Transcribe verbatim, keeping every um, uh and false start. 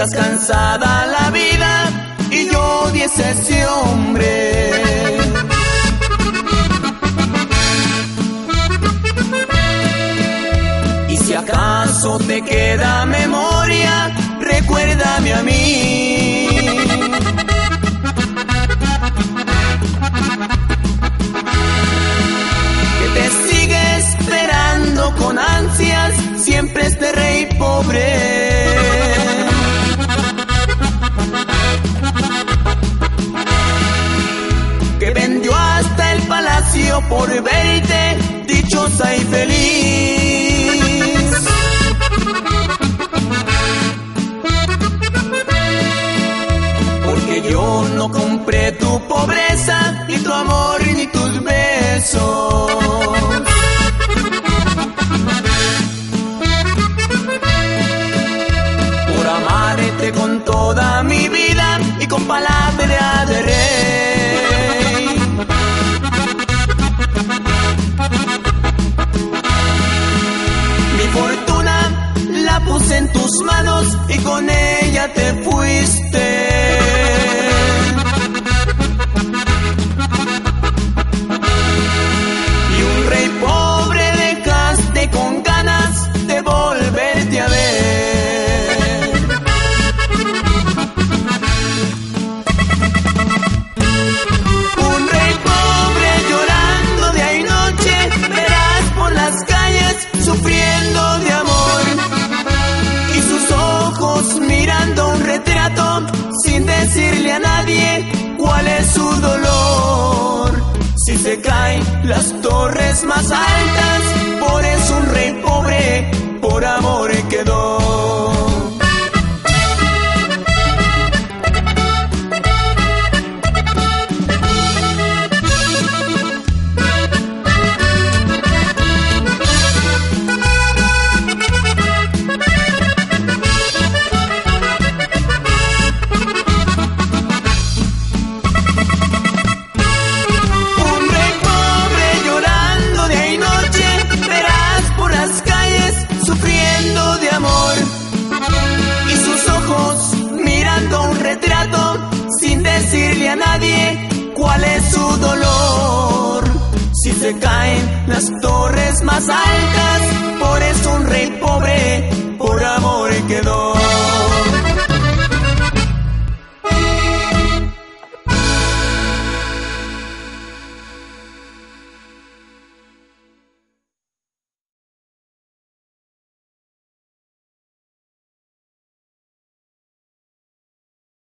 estás cansada la vida y yo odies a ese hombre. Y si acaso te queda memoria, recuérdame a mí. Que te sigue esperando con ansias siempre este rey pobre. Que vendió hasta el palacio por verte dichosa y feliz. Porque yo no compré tu pobreza, ni tu amor, ni tus besos. Por amarte con toda mi vida y con palabra de rey. Mi fortuna la puse en tus manos y con ella te fuiste. Y un rey pobre dejaste con ganas de volverte a ver. Un rey pobre llorando día y noche, verás por las calles sufriendo de amor. Y sus ojos mirando un retrato sin decirle a nadie cuál es su dolor. Si se caen las torres más altas, por eso un rey pobre por amor quedó. Sin decirle a nadie cuál es su dolor. Si se caen las torres más altas, por eso un rey pobre